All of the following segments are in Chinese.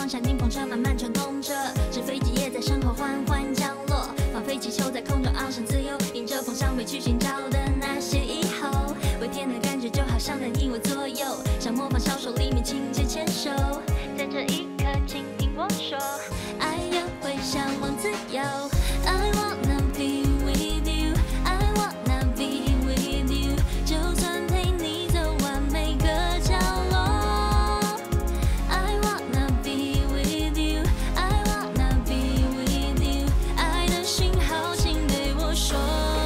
光闪，顶风车慢慢转动着，纸飞机也在身后缓缓降落，放飞气球在空中翱翔自由，迎着风向未去寻找的那些以后，微甜的感觉就好像在你我左右，像模仿小说里面情节牵手，在这一刻，请听我说，爱也会向往自由。I wanna be with you, I wanna be with you， 就算陪你走完每个角落。I wanna be with you, I wanna be with you， 爱的讯号，请对我说，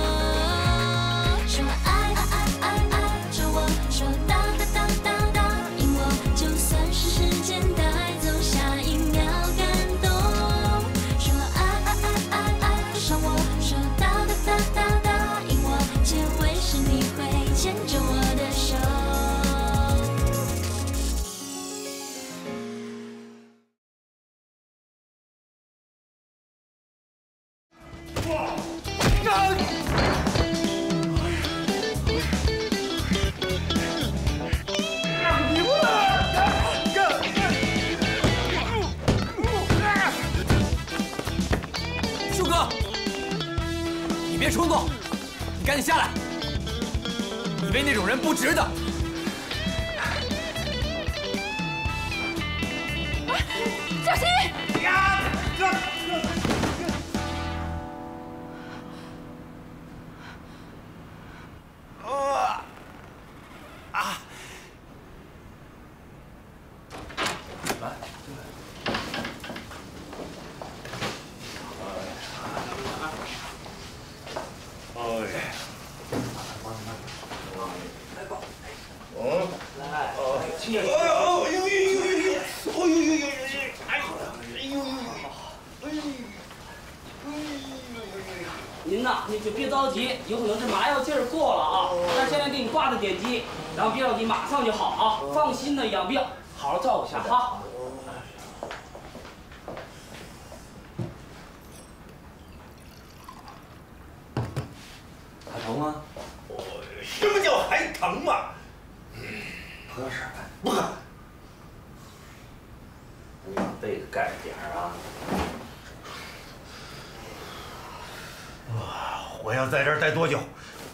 说爱爱爱爱爱着我，说答答答答答应我，就算是时间带走下一秒感动。说爱爱爱爱爱上我，说答答答答答应我，结尾时你会牵着我的手。 树哥，你别冲动，你赶紧下来，你为那种人不值得。 小心！ 呀！ 您呐，你就别着急，有可能是麻药劲儿过了啊。但现在给你挂的点滴，然后别着急，马上就好啊。放心的养病，好好照顾一下哈。 还疼吗？ 什么叫还疼嘛？ 喝点水呗。 不喝。 你把被子盖着点儿啊。 我要在这儿待多久？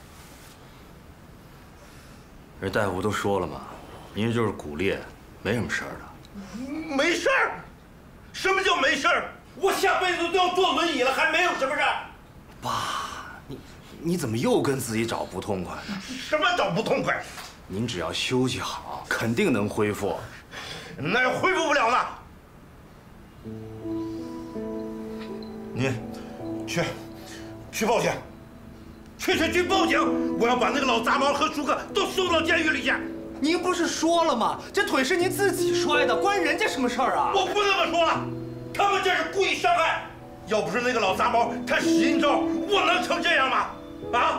人大夫都说了嘛，您这就是骨裂，没什么事儿的。 没事儿？什么叫没事儿？我下辈子都要坐轮椅了，还没有什么事儿？ 爸，你怎么又跟自己找不痛快呢？ 什么找不痛快？ 您只要休息好，肯定能恢复。 那恢复不了呢。你去报警，去报警！我要把那个老杂毛和舒克都送到监狱里去。 您不是说了吗？这腿是您自己摔的，关人家什么事儿啊？ 我不那么说了，他们这是故意伤害。要不是那个老杂毛他使阴招，我能成这样吗？啊！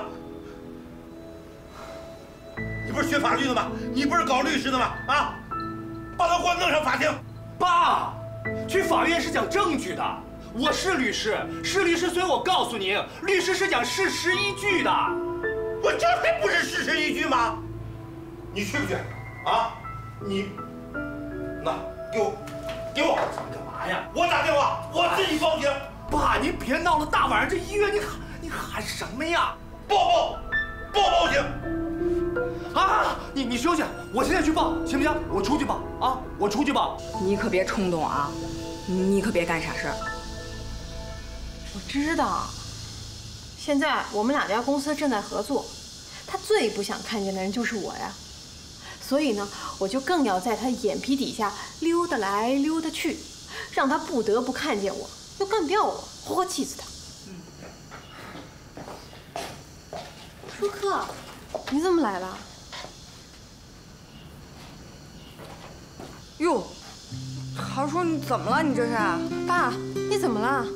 你不是学法律的吗？你不是搞律师的吗？啊！把他给我弄上法庭！ 爸，去法院是讲证据的。我是律师，所以我告诉您，律师是讲事实依据的。 我这还不是事实依据吗？你去不去？啊？你，那给我干嘛呀？ 我打电话，我自己报警。 爸，您别闹了，大晚上这医院你喊什么呀？ 报警！ 啊！你休息，我现在去报，行不行？我出去报啊！我出去报。 你可别冲动啊，你可别干傻事儿。 我知道，现在我们2家公司正在合作，他最不想看见的人就是我呀，所以呢，我就更要在他眼皮底下溜达来溜达去，让他不得不看见我，又干不掉我，活活气死他。舒克，你怎么来了？ 哟，还说你怎么了？你这是？ 爸，你怎么了？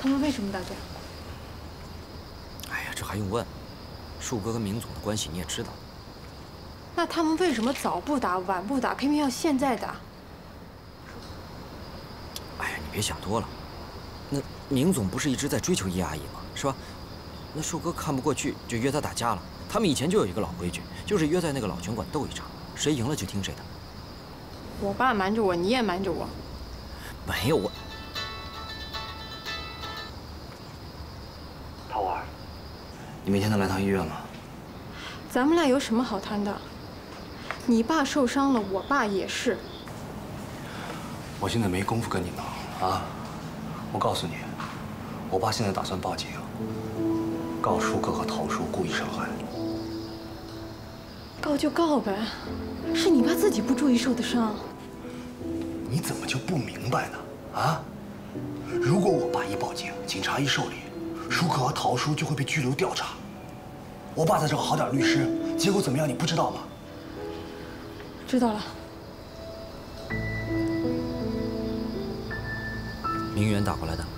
他们为什么打架？ 哎呀，这还用问？树哥跟明总的关系你也知道。 那他们为什么早不打晚不打，偏偏要现在打？ 哎呀，你别想多了。那明总不是一直在追求叶阿姨吗？是吧？那树哥看不过去，就约他打架了。他们以前就有一个老规矩，就是约在那个老拳馆斗一场，谁赢了就听谁的。 我爸瞒着我，你也瞒着我。 没有我。 桃儿，你明天能来趟医院吗？ 咱们俩有什么好谈的？你爸受伤了，我爸也是。 我现在没工夫跟你闹啊！我告诉你，我爸现在打算报警，告舒哥和陶叔故意伤害。 告就告呗，是你爸自己不注意受的伤。 你怎么就不明白呢？啊！如果我爸一报警，警察一受理，舒哥和陶叔就会被拘留调查。我爸在这好点律师，结果怎么样？你不知道吗？ 知道了。 明媛打过来的。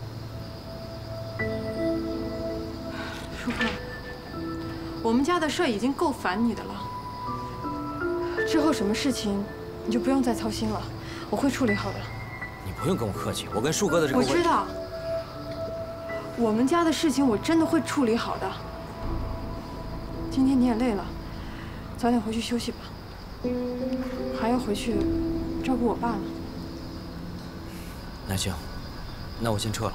舒哥，我们家的事已经够烦你的了，之后什么事情你就不用再操心了，我会处理好的。 你不用跟我客气，我跟树哥的这个…… 我知道，我们家的事情我真的会处理好的。今天你也累了，早点回去休息吧，还要回去照顾我爸呢。 那行，那我先撤了。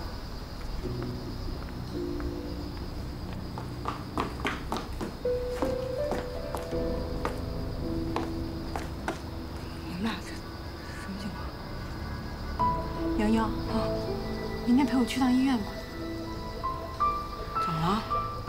你们俩这什么情况？ 洋洋啊，明天陪我去趟医院吧。 怎么了？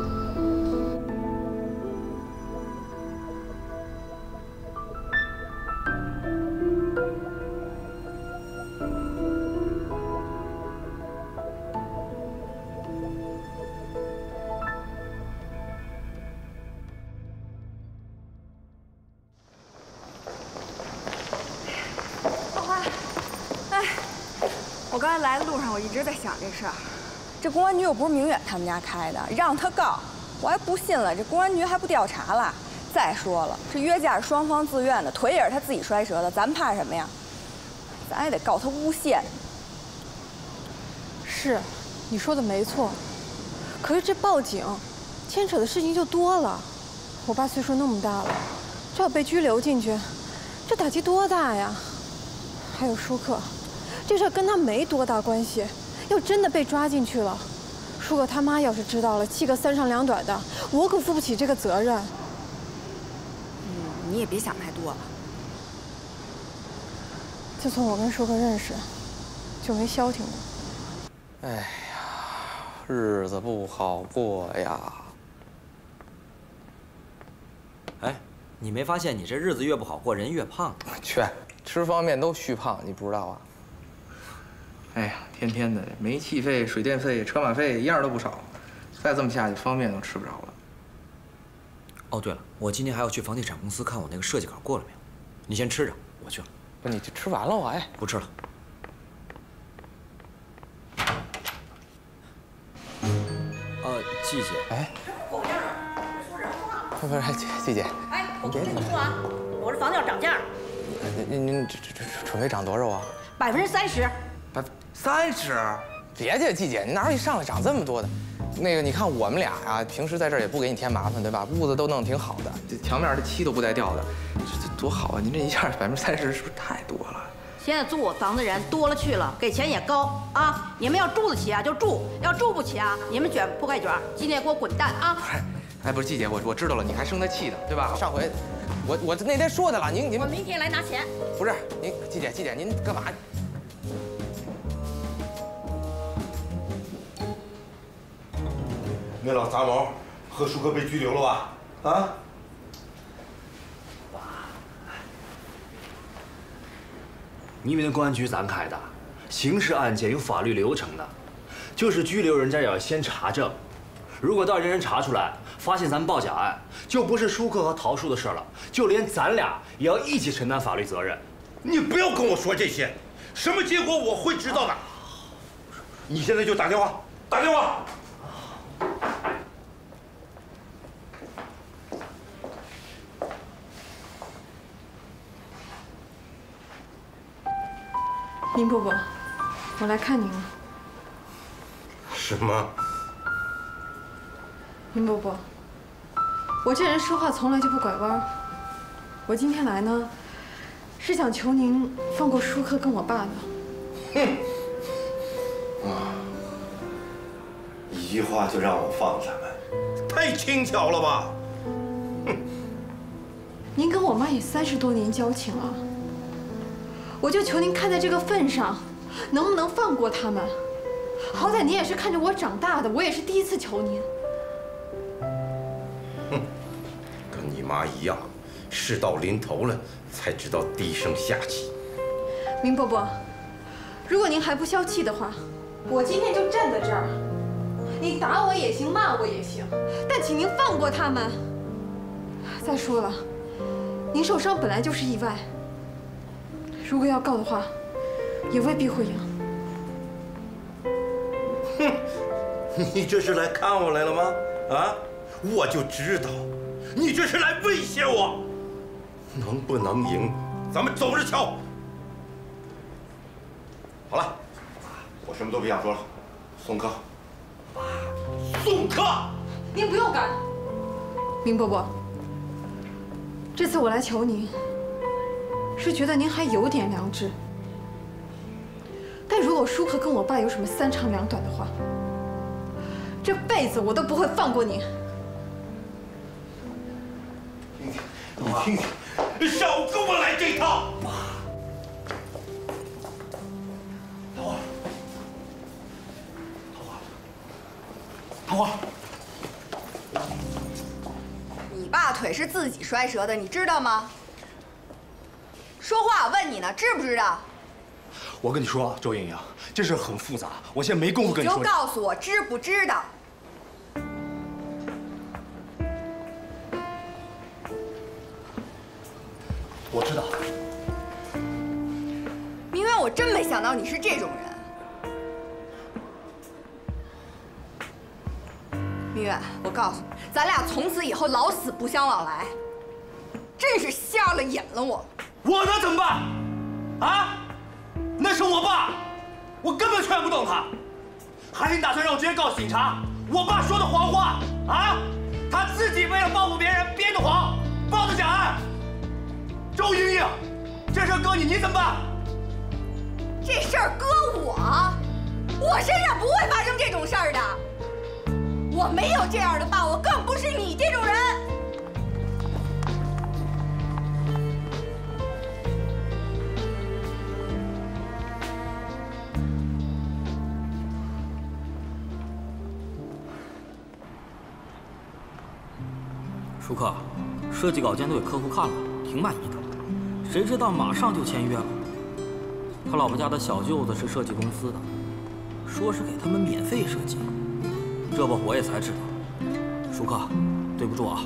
我刚才来的路上，我一直在想这事儿。这公安局又不是明远他们家开的，让他告，我还不信了。这公安局还不调查了？再说了，这约架是双方自愿的，腿也是他自己摔折的，咱怕什么呀？咱也得告他诬陷。 是，你说的没错。可是这报警，牵扯的事情就多了。我爸岁数那么大了，这要被拘留进去，这打击多大呀？还有舒克。这事跟他没多大关系，要真的被抓进去了，舒克他妈要是知道了，气个三长两短的，我可负不起这个责任。 你也别想太多了。 自从我跟舒克认识，就没消停过。 哎呀，日子不好过呀。 哎，你没发现你这日子越不好过，人越胖？ 去，吃方便面都虚胖，你不知道啊？哎呀，天天的煤气费、水电费、车马费一样都不少，再这么下去，方便面都吃不着了。 哦，对了，我今天还要去房地产公司看我那个设计稿过了没有，你先吃着，我去了。 不，你就吃完了我哎。 不吃了。季姐。 哎。 狗样儿，说人话。 不是，季姐。 哎，我跟你说啊，我这房子要涨价。 您准备涨多少啊 30%。 30%？别介，季姐，你哪有一上来涨这么多的？那个，你看我们俩呀，平时在这儿也不给你添麻烦，对吧？屋子都弄得挺好的，这墙面的漆都不带掉的，这多好啊！您这一下30%是不是太多了？ 现在租我房子人多了去了，给钱也高啊！你们要住得起啊就住，要住不起啊，你们卷不该卷，今天给我滚蛋啊！ 哎，不是季姐，我知道了，你还生他气的，对吧？上回我那天说的了，您我明天来拿钱。 不是您季姐，您干嘛？ 那老杂毛和舒哥被拘留了吧？啊？ 你以为那公安局咱开的？刑事案件有法律流程的，就是拘留人家也要先查证。如果到人查出来，发现咱们报假案，就不是舒克和陶叔的事了，就连咱俩也要一起承担法律责任。 你不要跟我说这些，什么结果我会知道的。 你现在就打电话，打电话。 宁伯伯，我来看您了。 什么？ 宁伯伯，我这人说话从来就不拐弯。我今天来呢，是想求您放过舒克跟我爸的。 哼！啊！一句话就让我放他们，太轻巧了吧？哼！ 您跟我妈也30多年交情了，我就求您看在这个份上，能不能放过他们？好歹您也是看着我长大的，我也是第一次求您。 哼，跟你妈一样，事到临头了才知道低声下气。 明伯伯，如果您还不消气的话，我今天就站在这儿，你打我也行，骂我也行，但请您放过他们。再说了，您受伤本来就是意外，如果要告的话，也未必会赢。 哼，你这是来看我来了吗？啊，我就知道，你这是来威胁我。能不能赢，咱们走着瞧。好了，我什么都不想说了，送客。送客！ 您不用赶，明伯伯。这次我来求您，是觉得您还有点良知。但如果舒克跟我爸有什么3长2短的话，这辈子我都不会放过您。 你听听，少跟我来这套！ 桃花， 你爸腿是自己摔折的，你知道吗？说话我问你呢，知不知道？ 我跟你说啊，周莹莹，这事很复杂，我现在没工夫跟你说。 你就告诉我知不知道？ 我知道。 明远，我真没想到你是这种人。明远，我告诉你，咱俩从此以后老死不相往来。真是瞎了眼了我。 我能怎么办？啊？那是我爸，我根本劝不动他。还是你打算让我直接告诉警察？我爸说的谎话啊？他自己为了报复别人编的谎，报的假案。周莹莹，这事搁你，你怎么办？ 这事儿搁我身上不会发生这种事儿的。我没有这样的爸，我更不是你这种人。 舒克，设计稿件都给客户看了，挺满意的。谁知道马上就签约了。他老婆家的小舅子是设计公司的，说是给他们免费设计。这不我也才知道。舒克，对不住啊。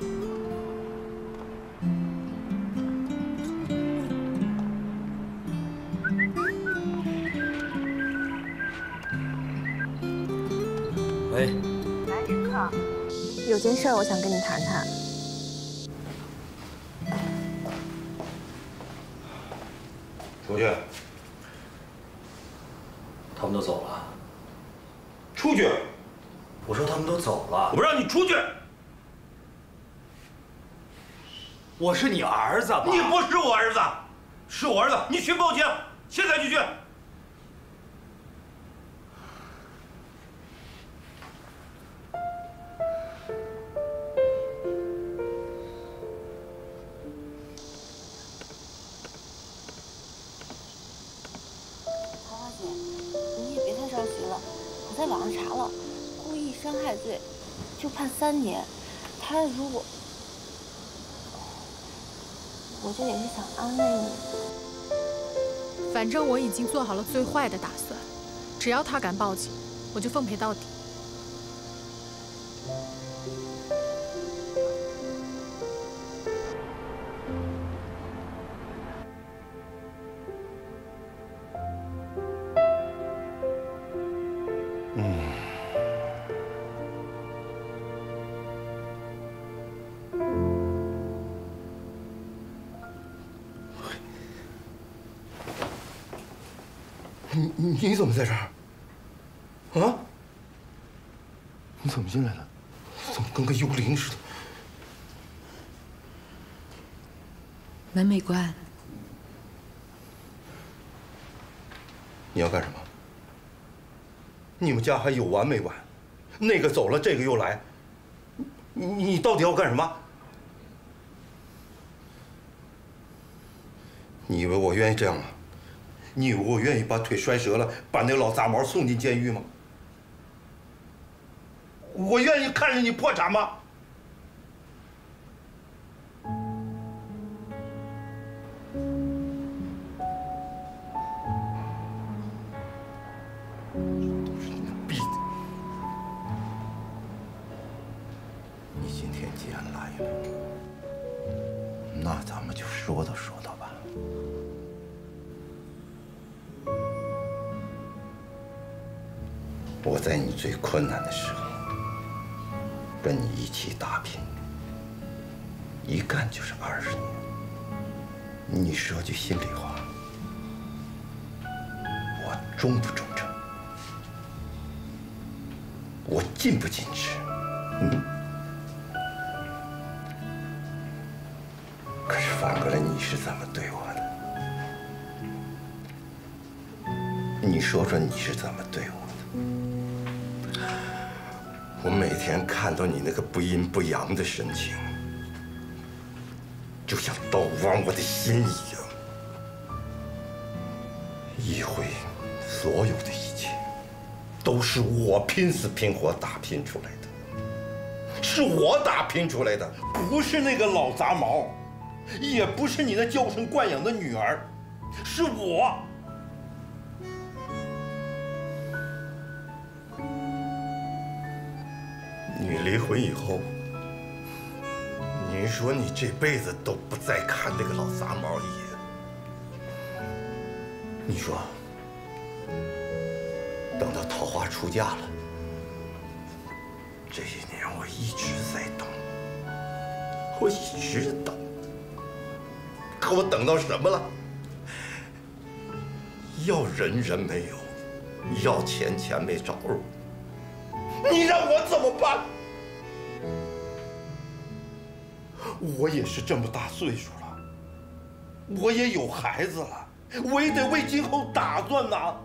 喂。 来，舒克。有件事我想跟你谈谈。 出去。 他们都走了。 出去。 我说他们都走了。 我不让你出去。 我是你儿子吧？ 你不是我儿子，是我儿子。你去报警，现在就去。 我在网上查了，故意伤害罪就判3年。他如果……我这也是想安慰你。 反正我已经做好了最坏的打算，只要他敢报警，我就奉陪到底。 你怎么在这儿？啊？你怎么进来的？怎么跟个幽灵似的？ 门没关。 你要干什么？你们家还有完没完？那个走了，这个又来，你到底要干什么？你以为我愿意这样吗？你以为我愿意把腿摔折了，把那个老杂毛送进监狱吗？我愿意看着你破产吗？都是你逼的。你今天既然来了，那咱们就说道说道吧。我在你最困难的时候，跟你一起打拼，一干就是20年。你说句心里话，我忠不忠诚？我尽不尽职？可是反过来，你是怎么对我的？你说说你是怎么对我的？我每天看到你那个不阴不阳的神情，就像刀剜我的心一样。一回，所有的一切，都是我拼死拼活打拼出来的，是我打拼出来的，不是那个老杂毛，也不是你那娇生惯养的女儿，是我。你离婚以后，你说你这辈子都不再看那个老杂毛一眼。你说，等到桃花出嫁了，这些年我一直在等，我一直等，可我等到什么了？要人人没有，要钱钱没着落，你让我怎么办？我也是这么大岁数了，我也有孩子了，我也得为今后打算呐。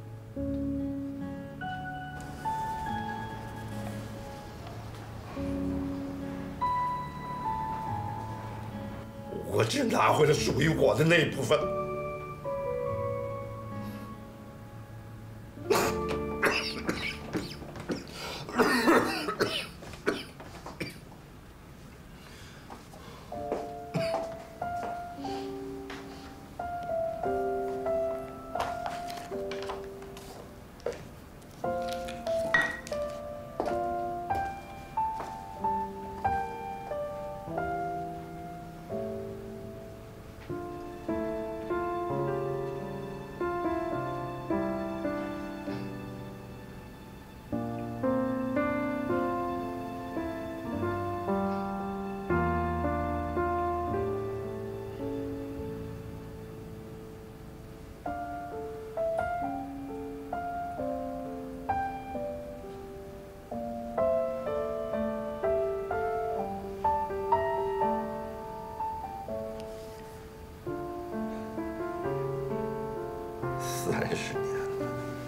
我只拿回了属于我的那部分。30年了，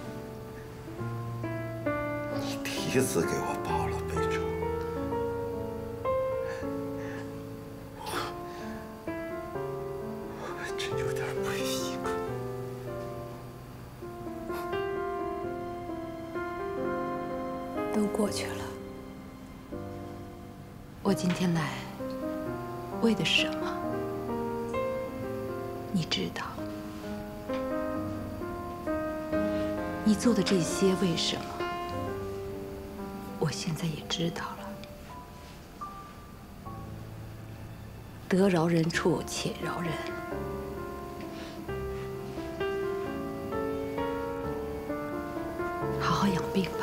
你第一次给我报了悲仇，我真有点不习惯。 都过去了。我今天来，为的是什么？你知道。你做的这些为什么？我现在也知道了。得饶人处且饶人。好好养病吧。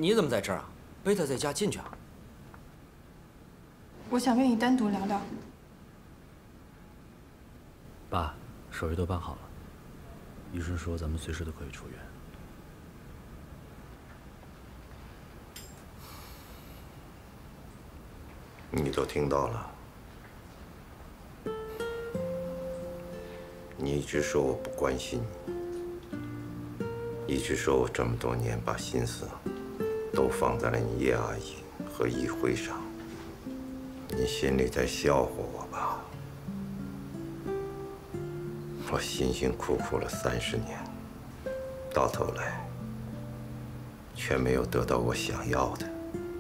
你怎么在这儿啊？贝塔在家，进去啊。 我想跟你单独聊聊。 爸，手续都办好了，医生说咱们随时都可以出院。 你都听到了。你一直说我不关心你，一直说我这么多年把心思都放在了你叶阿姨和议会上，你心里在笑话我吧？我辛辛苦苦了30年，到头来却没有得到我想要的。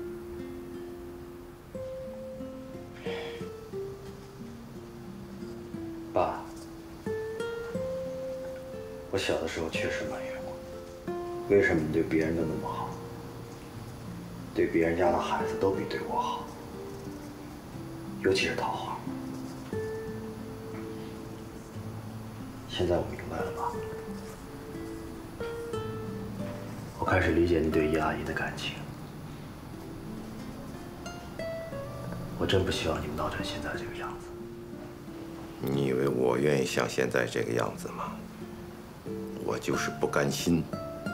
爸，我小的时候确实埋怨过，为什么你对别人都那么好，对别人家的孩子都比对我好，尤其是桃花。现在我明白了吧？我开始理解你对叶阿姨的感情。我真不希望你们闹成现在这个样子。 你以为我愿意像现在这个样子吗？我就是不甘心。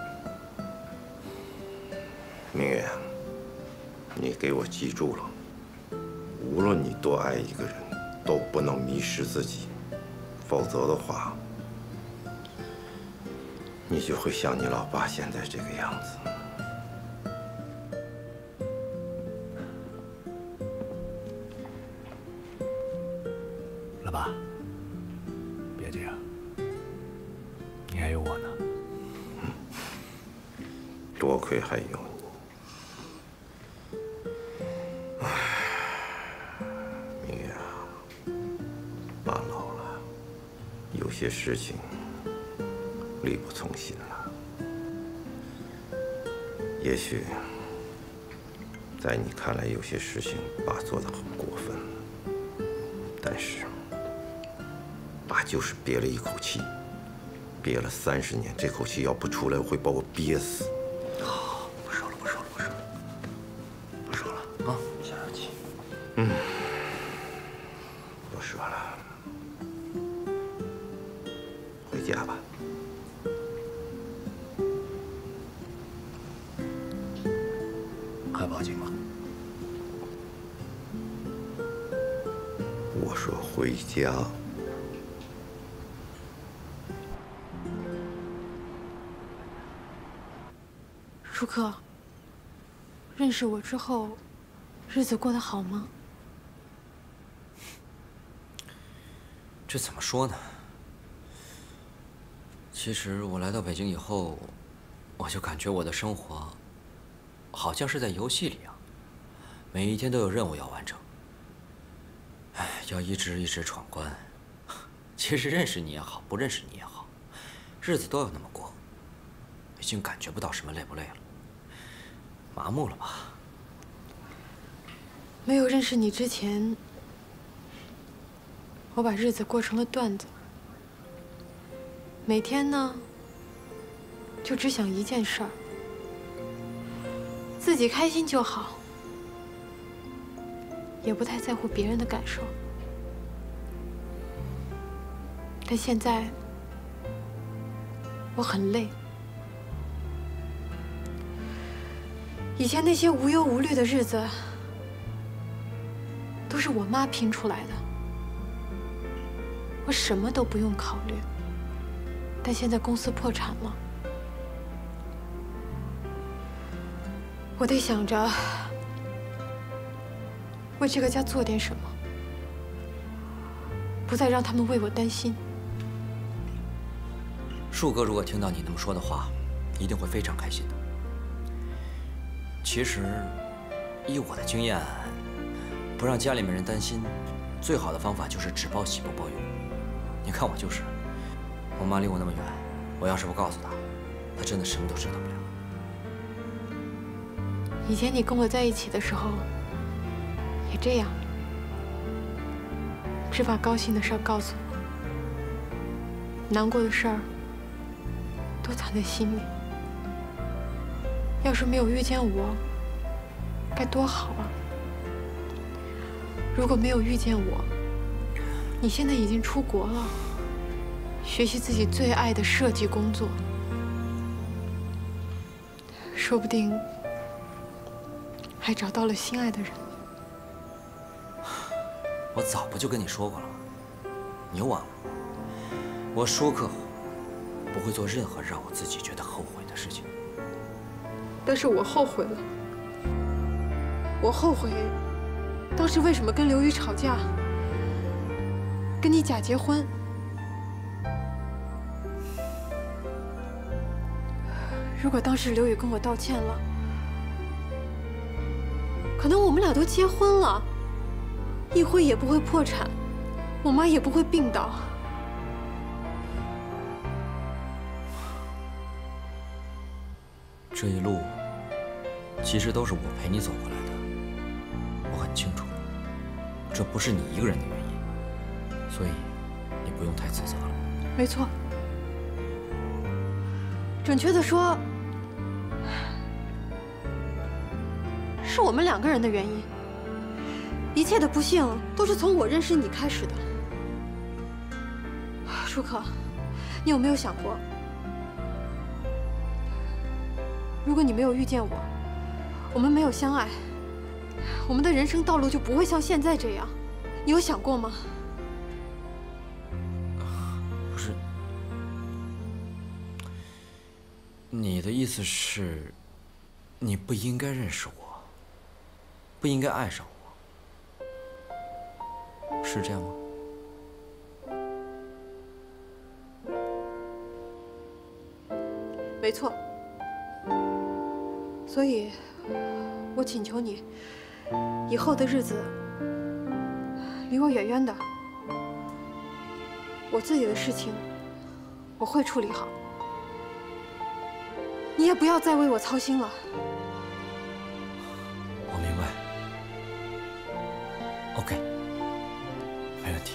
明月，你给我记住了，无论你多爱一个人，都不能迷失自己，否则的话，你就会像你老爸现在这个样子。 老爸，别这样，你还有我呢。 多亏还有你。唉，明月啊，爸老了，有些事情力不从心了。也许在你看来，有些事情爸做得很过分，但是爸就是憋了一口气，憋了30年，这口气要不出来，会把我憋死。 不说了，不说了，不说了，不说了啊！消消气。 不说了，回家吧。 还报警吗？ 我说回家。 舒克，认识我之后，日子过得好吗？ 这怎么说呢？其实我来到北京以后，我就感觉我的生活好像是在游戏里啊，每一天都有任务要完成。哎，要一直闯关。其实认识你也好，不认识你也好，日子都要那么过，已经感觉不到什么累不累了，麻木了吧？ 没有认识你之前，我把日子过成了段子。每天呢，就只想一件事儿，自己开心就好，也不太在乎别人的感受。但现在，我很累。以前那些无忧无虑的日子，都是我妈拼出来的，我什么都不用考虑。但现在公司破产了，我得想着为这个家做点什么，不再让他们为我担心。 树哥如果听到你那么说的话，一定会非常开心的。其实，依我的经验，不让家里面人担心，最好的方法就是只报喜不报忧。你看我就是，我妈离我那么远，我要是不告诉她，她真的什么都知道不了。 以前你跟我在一起的时候，也这样，只把高兴的事儿告诉我，难过的事儿都藏在心里。 要是没有遇见我，该多好啊！如果没有遇见我，你现在已经出国了，学习自己最爱的设计工作，说不定还找到了心爱的人。 我早不就跟你说过了吗？你又忘了？我说过，不会做任何让我自己觉得后悔的事情。 但是我后悔了，我后悔当时为什么跟刘宇吵架，跟你假结婚。如果当时刘宇跟我道歉了，可能我们俩都结婚了，一辉也不会破产，我妈也不会病倒。 这一路其实都是我陪你走过来的，我很清楚，这不是你一个人的原因，所以你不用太自责了。 没错，准确的说，是我们2个人的原因。一切的不幸都是从我认识你开始的。舒克，你有没有想过，如果你没有遇见我，我们没有相爱，我们的人生道路就不会像现在这样。你有想过吗？ 不是，你的意思是，你不应该认识我，不应该爱上我，是这样吗？ 没错。所以，我请求你，以后的日子离我远远的。我自己的事情我会处理好，你也不要再为我操心了。 我明白。OK， 没问题。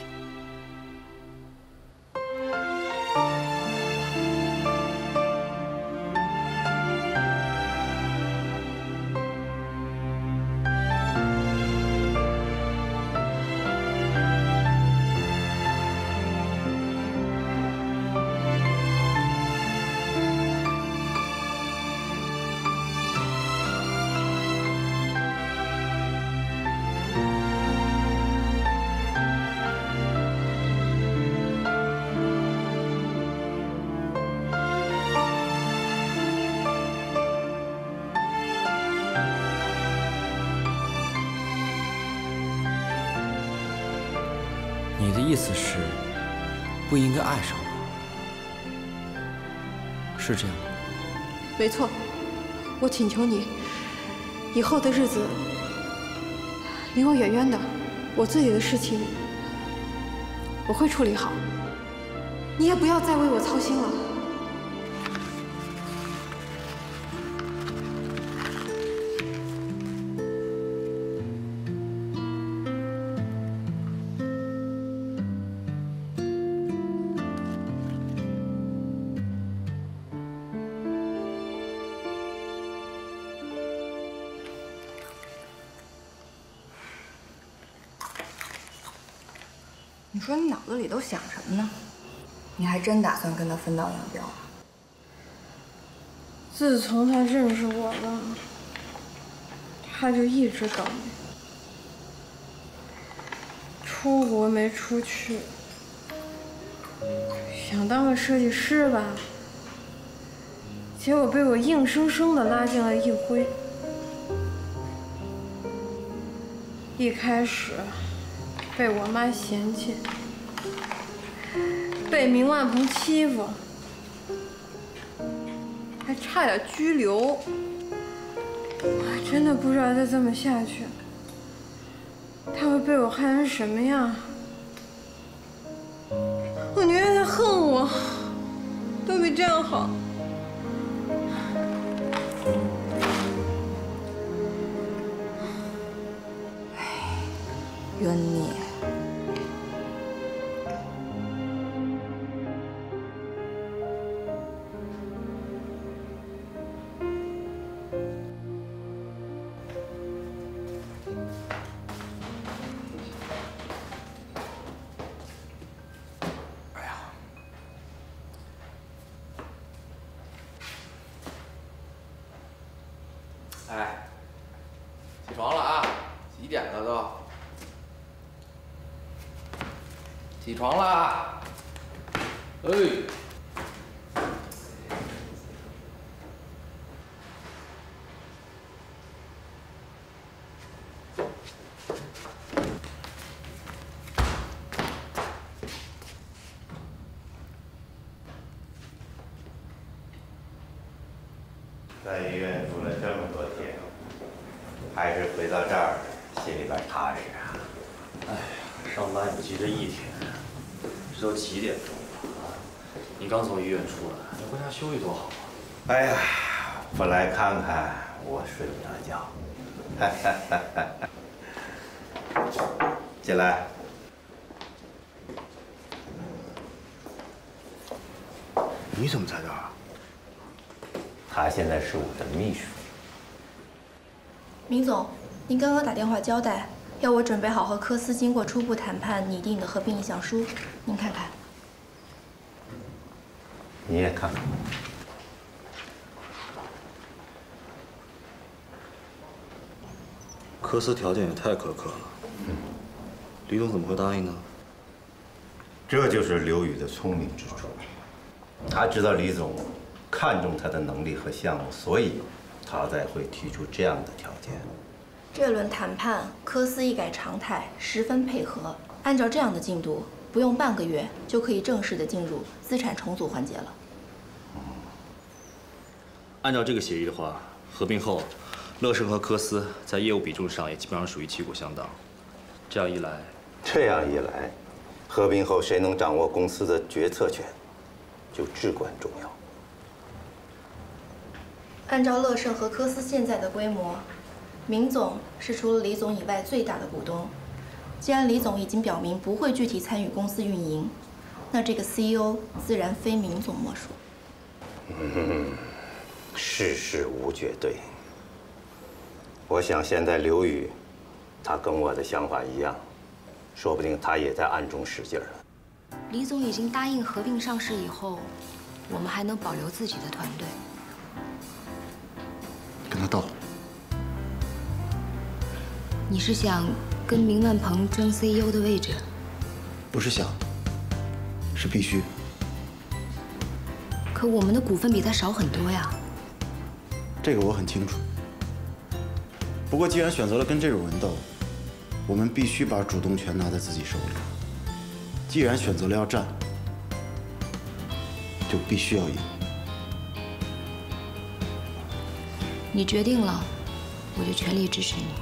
你的意思是，不应该爱上我，是这样吗？ 没错，我请求你，以后的日子离我远远的。我自己的事情我会处理好，你也不要再为我操心了。 你说你脑子里都想什么呢？你还真打算跟他分道扬镳啊？ 自从他认识我了，他就一直倒霉，出国没出去，想当个设计师吧，结果被我硬生生的拉进了一辉。一开始被我妈嫌弃，被明万鹏欺负，还差点拘留。我真的不知道再这么下去，他会被我害成什么样。我宁愿他恨我，都比这样好。 冤孽！ 起床啦！哎。 在医院住了这么多天，还是回到这儿心里边踏实啊。 哎呀，上班也不急这一天，这都几点钟了啊？你刚从医院出来，你回家休息多好啊！ 哎呀，不来看看我睡不着觉。进来。 你怎么在这儿？ 他现在是我的秘书。 明总，您刚刚打电话交代，要我准备好和科斯经过初步谈判拟定的合并意向书，您看看。 你也看看。 科斯条件也太苛刻了。李总怎么会答应呢？ 这就是刘宇的聪明之处。他知道李总 看重他的能力和项目，所以他才会提出这样的条件。 这轮谈判，科斯一改常态，十分配合。按照这样的进度，不用半个月就可以正式的进入资产重组环节了。 按照这个协议的话，合并后，乐盛和科斯在业务比重上也基本上属于旗鼓相当。这样一来， 合并后谁能掌握公司的决策权，就至关重要。 按照乐盛和科斯现在的规模，明总是除了李总以外最大的股东。既然李总已经表明不会具体参与公司运营，那这个 CEO 自然非明总莫属。 世事无绝对。我想现在刘宇，他跟我的想法一样，说不定他也在暗中使劲儿。 李总已经答应合并上市以后，我们还能保留自己的团队。 跟他斗。 你是想跟明万鹏争 CEO 的位置？ 不是想，是必须。 可我们的股份比他少很多呀。 这个我很清楚。不过既然选择了跟这种人斗，我们必须把主动权拿在自己手里。既然选择了要战，就必须要赢。 你决定了，我就全力支持你。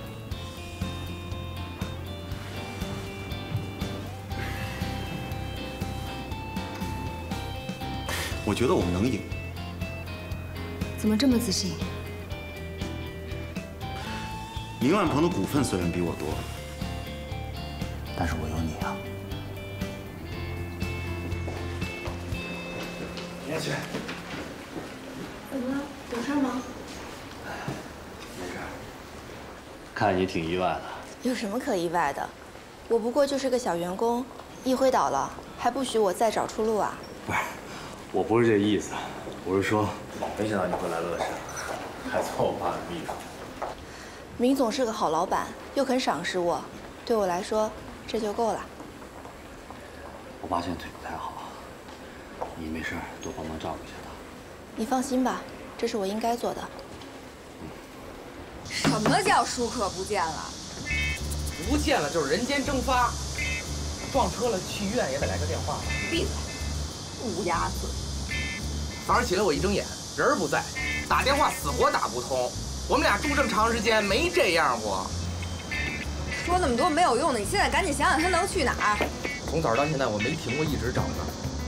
我觉得我们能赢。 怎么这么自信？ 明万鹏的股份虽然比我多，但是我有你啊。 你去。 怎么了？有事吗？ 看你挺意外的， 有什么可意外的？我不过就是个小员工，一辉倒了，还不许我再找出路啊？ 不是，我不是这意思，我是说，没想到你会来乐盛，还做我爸的秘书。 明总是个好老板，又肯赏识我，对我来说这就够了。 我爸现在腿不太好，你没事多帮忙照顾一下他。 你放心吧，这是我应该做的。 什么叫舒克不见了？ 不见了就是人间蒸发，撞车了去医院也得来个电话吧。 闭嘴，乌鸦嘴！ 早上起来我一睁眼，人儿不在，打电话死活打不通。我们俩住这么长时间没这样过。 说那么多没有用的，你现在赶紧想想他能去哪儿。 从早到现在我没停过，一直找呢。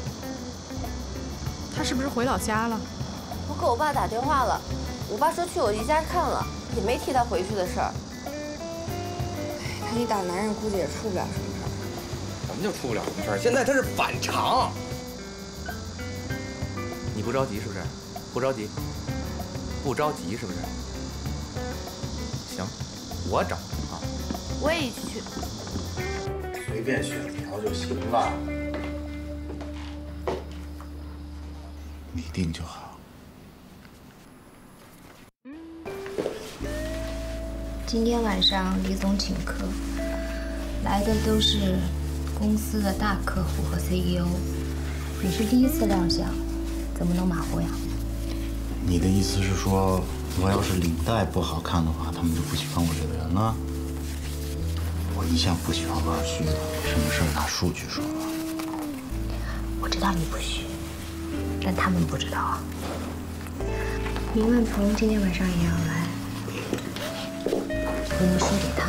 他是不是回老家了？ 我给我爸打电话了，我爸说去我姨家看了。 也没提他回去的事儿。 他一大男人，估计也出不了什么事儿。 怎么就出不了什么事儿？现在他是反常。你不着急是不是？不着急，不着急是不是？行，我找啊。 我也一起去。 随便选条就行了，你定就好。 今天晚上李总请客，来的都是公司的大客户和 CEO， 你是第一次亮相，怎么能马虎呀？ 你的意思是说，我要是领带不好看的话，他们就不喜欢我这个人了？我一向不喜欢玩虚的，什么事儿拿数据说吧。 我知道你不虚，但他们不知道啊。明万鹏今天晚上也要来，我能说给他。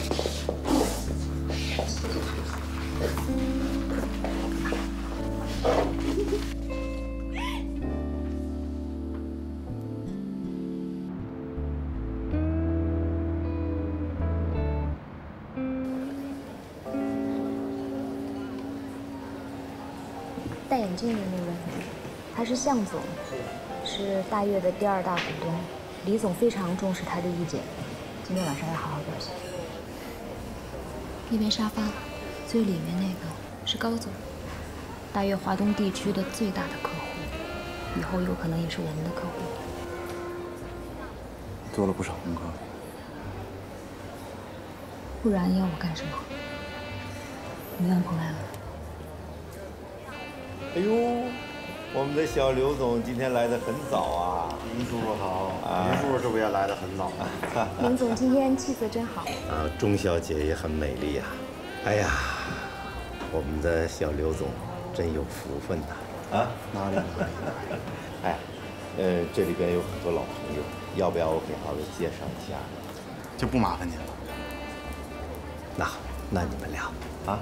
戴眼镜的那位，他是向总，是大悦的第2大股东。李总非常重视他的意见，今天晚上要好好表现。那边沙发最里面那个是高总，大悦华东地区的最大的客户，以后有可能也是我们的客户。 做了不少功课， 不然要我干什么？明万鹏来了。 哎呦，我们的小刘总今天来得很早啊！ 林叔叔好，林叔叔是不是也来得很早啊？ 林总今天气色真好。 钟小姐也很美丽呀。哎呀，我们的小刘总真有福分呐！啊， 哪里？ 哎，这里边有很多老朋友，要不要我给二位介绍一下？ 就不麻烦您了。 那好，那你们俩啊。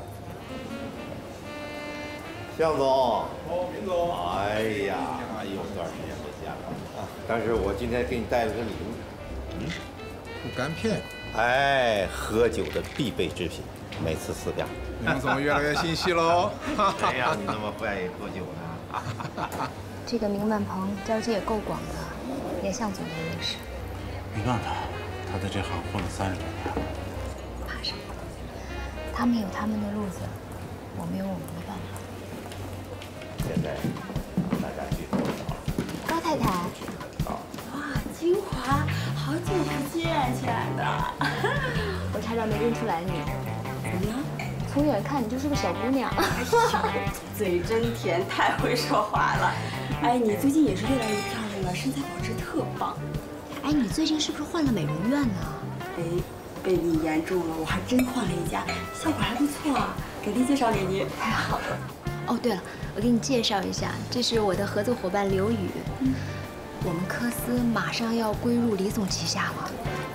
向总，明总，哎呀，有段时间没见了啊！但是我今天给你带了个礼物， 不干片， 哎，喝酒的必备之品，每次4两。 明总越来越心细喽。 谁让你那么不爱喝酒呢？ 这个明万鹏交际也够广的，连向总都认识。 没办法，他在这行混了30多年。 怕什么？他们有他们的路子，我们有我们的办法。 现在大家聚头了。 高太太。 哇，金华，好久不见，亲爱的。 我差点没认出来你。怎么了？从远看你就是个小姑娘。 嘴真甜，太会说话了。哎，你最近也是越来越漂亮了，身材保持特棒。 哎，你最近是不是换了美容院呢？ 哎，被你言中了，我还真换了一家，效果还不错啊。改天介绍给你。 太好了。哦，对了，我给你介绍一下，这是我的合作伙伴刘宇。我们科司马上要归入李总旗下了。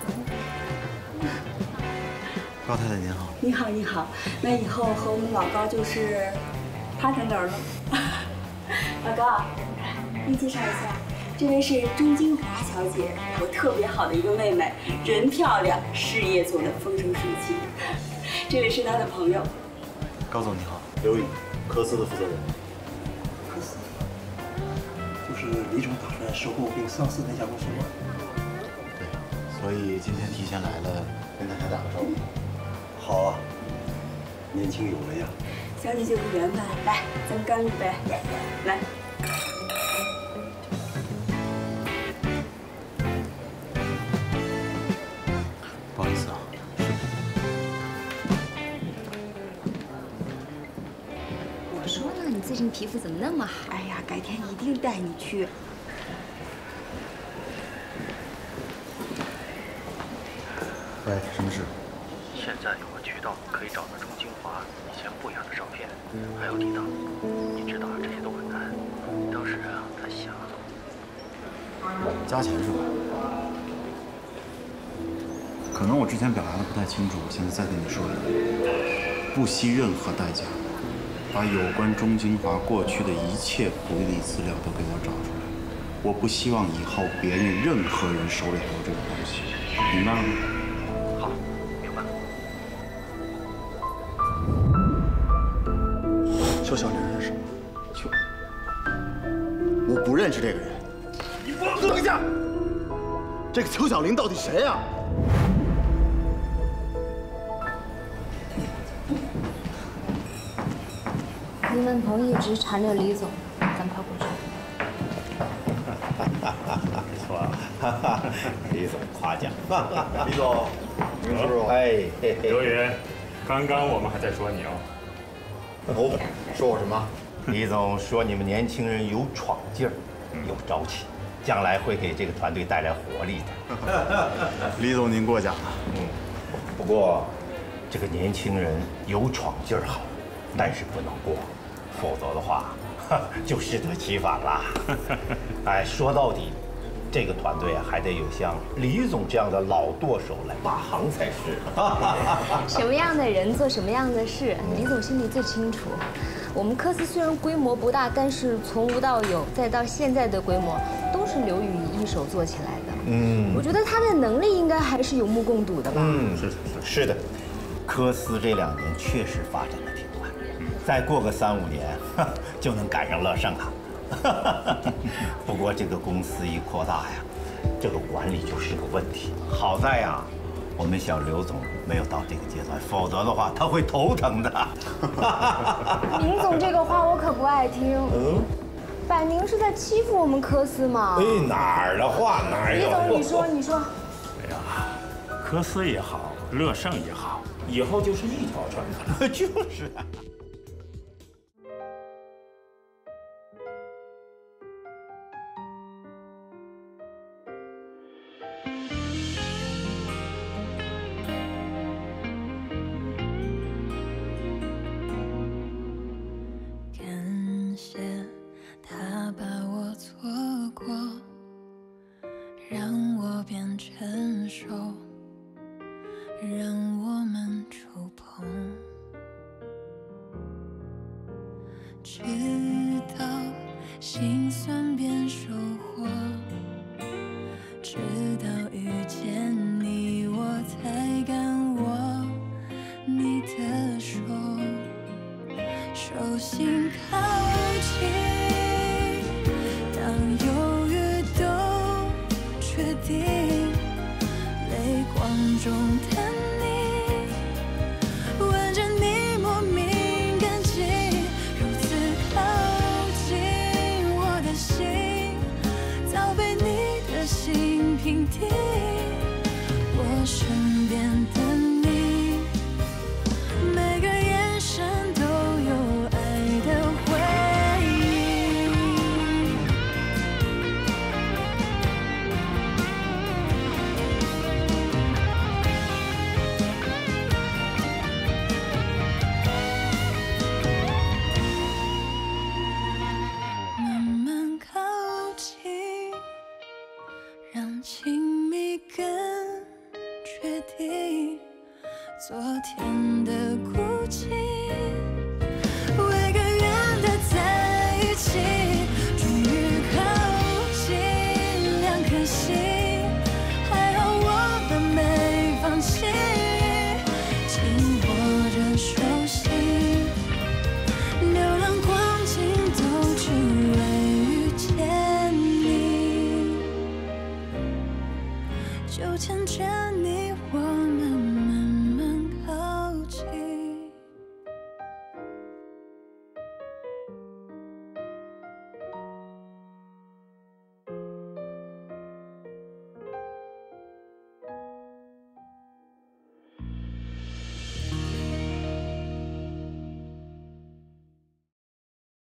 高太太您好。 你好，你好。那以后和我们老高就是partner了。老高，给你介绍一下，这位是钟金华小姐，我特别好的一个妹妹，人漂亮，事业做得风生水起。这位是她的朋友。 高总你好， 刘宇。科司的负责人，科司就是李总打算收购并上市那家公司吗？ 对，所以今天提前来了，跟大家打个招呼。 好啊，年轻有为呀。 小姐就是缘分，来，咱们干一杯，来。 不好意思啊。 最近皮肤怎么那么好？ 哎呀，改天一定带你去。 喂，什么事？ 现在有个渠道可以找到钟金华以前不雅的照片，还有抵档。你知道这些都很难。当时啊，他想加钱是吧？可能我之前表达的不太清楚，我现在再跟你说一遍，不惜任何代价。把有关钟金华过去的一切不利资料都给我找出来，我不希望以后别人任何人手里有这个东西，明白了吗？ 好，明白。 邱小玲认识吗？我不认识这个人。 你给我等一下！ 这个邱小玲到底谁呀？ 林万鹏一直缠着李总，咱跑过去。 不错，李总夸奖。 李总，明叔叔， 哎， 刘宇，刚刚我们还在说你哦。 哦，说我什么？李总说你们年轻人有闯劲儿，有朝气，将来会给这个团队带来活力的。 李总您过奖了。 不过这个年轻人有闯劲儿好，但是不能过，否则的话就适得其反啦。哎，说到底，这个团队啊还得有像李总这样的老舵手来把行才是。 什么样的人做什么样的事，李总心里最清楚。我们科斯虽然规模不大，但是从无到有，再到现在的规模，都是刘宇一手做起来的。我觉得他的能力应该还是有目共睹的吧。 是的，科斯这2年确实发展的挺快，再过个3、5年，就能赶上乐盛了。不过这个公司一扩大呀，这个管理就是个问题。好在呀，我们小刘总没有到这个阶段，否则的话他会头疼的。 林总这个话我可不爱听。摆明是在欺负我们科斯嘛。 哎，哪儿的话哪有？ 李总，你说。 哎呀，科斯也好，乐盛也好，以后就是一条船了。 就是啊。 感谢他把我错过，让我变成熟，让我们触碰，直到心酸变收获，直到遇见你，我才敢握你的手，手心靠近，当犹豫都决定，泪光中的你，吻着你莫名感激，如此靠近，我的心早被你的心平定，我身边的你，每个眼神都有爱的回应。慢慢靠近，让亲密更确定，昨天的孤寂，为个圆的在一起，终于靠近2颗心，还好我们没放弃，紧握着手心，流浪光景都只为遇见你，就牵着你我们